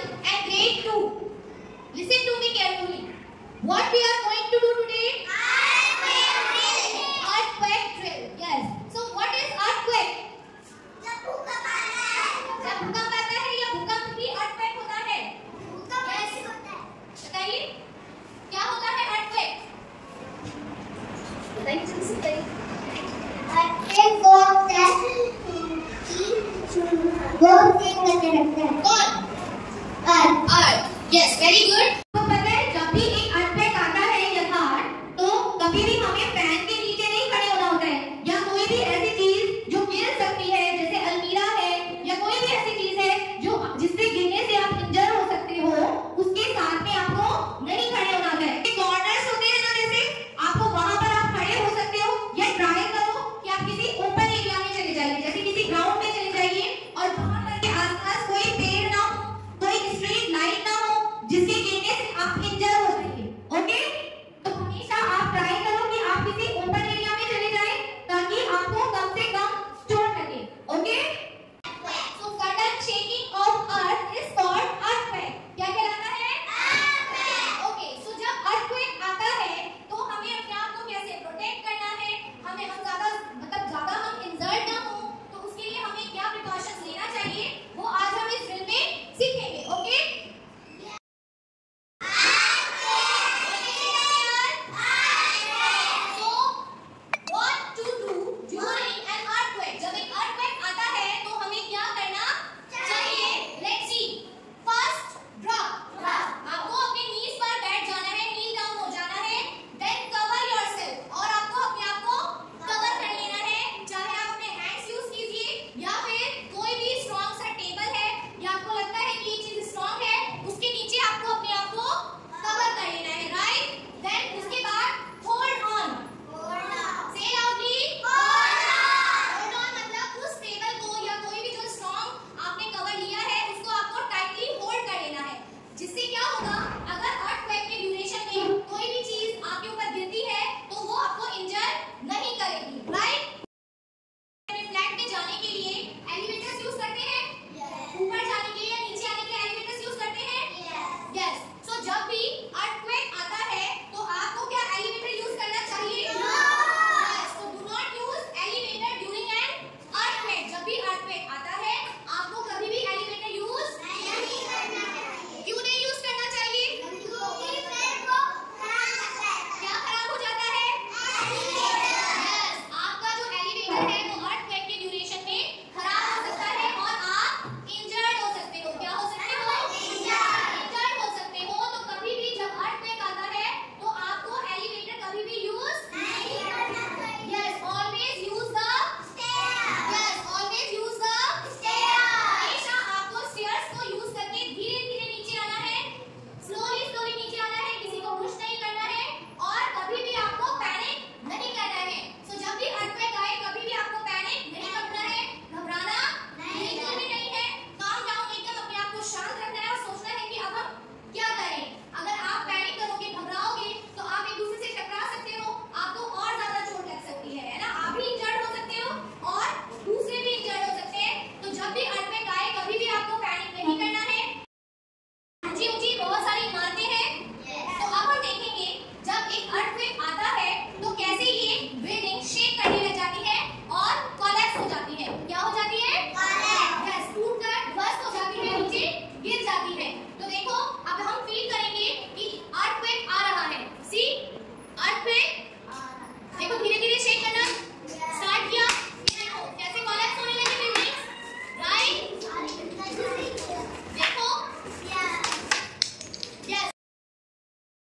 and grade 2. Listen to me carefully. What we are going to do today? Earthquake drill. Yes. So what is earthquake? जब भूकंप आता है या भूकंप भी earthquake होता है? Yes. बताइए क्या होता है earthquake? बताइए जल्दी से बताइए. Earthquake होता है वो करके रखता है. कौन? Earth. Yes, very good.